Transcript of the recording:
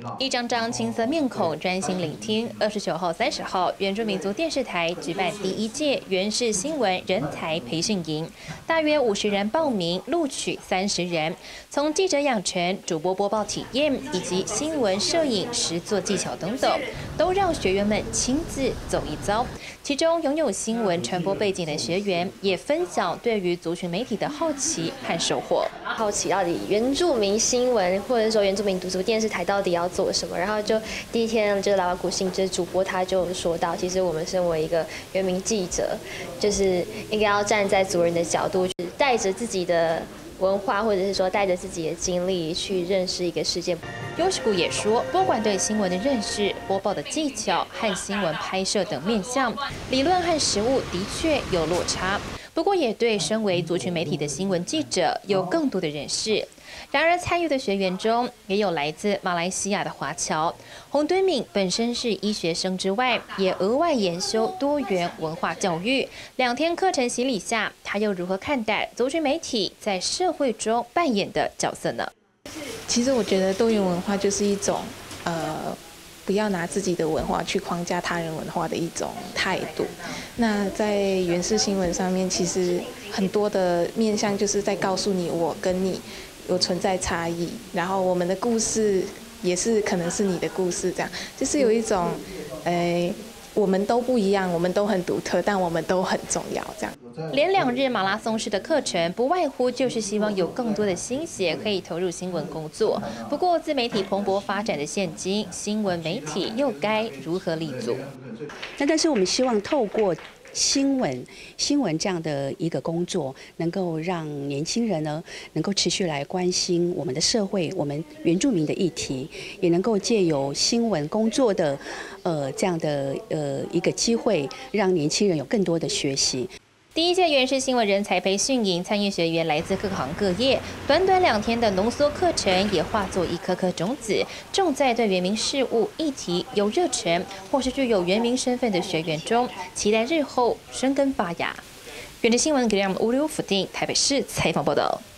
一张张青涩面孔专心聆听。29号、30号，原住民族电视台举办第1届原视新闻人才培训营，大约50人报名，录取30人。从记者养成、主播播报体验以及新闻摄影实作技巧等等，都让学员们亲自走一遭。其中拥有新闻传播背景的学员也分享对于族群媒体的好奇和收获。 好奇到底原住民新闻或者说原住民族电视台到底要做什么？然后就第一天就是拉瓦古信就是主播他就说到，其实我们身为一个原民记者，就是应该要站在族人的角度，带着自己的文化或者是说带着自己的经历去认识一个世界。 优势谷也说，不管对新闻的认识、播报的技巧和新闻拍摄等面向，理论和实务的确有落差。不过，也对身为族群媒体的新闻记者有更多的认识。然而，参与的学员中也有来自马来西亚的华侨洪敦敏，本身是医学生之外，也额外研修多元文化教育。2天课程洗礼下，他又如何看待族群媒体在社会中扮演的角色呢？ 其实我觉得多元文化就是一种不要拿自己的文化去框架他人文化的一种态度。那在原视新闻上面，其实很多的面向就是在告诉你，我跟你有存在差异，然后我们的故事也是可能是你的故事，这样就是有一种，我们都不一样，我们都很独特，但我们都很重要，这样。 连2日马拉松式的课程，不外乎就是希望有更多的心血可以投入新闻工作。不过，自媒体蓬勃发展的现今，新闻媒体又该如何立足？ 但是我们希望透过新闻这样的一个工作，能够让年轻人呢，能够持续来关心我们的社会、我们原住民的议题，也能够借由新闻工作的这样的一个机会，让年轻人有更多的学习。 第1届原视新闻人才培训营参与学员来自各行各业，短短2天的浓缩课程也化作一颗颗种子，种在对原民事务议题有热忱或是具有原民身份的学员中，期待日后生根发芽。原视新闻给我们56府定台北市采访报道。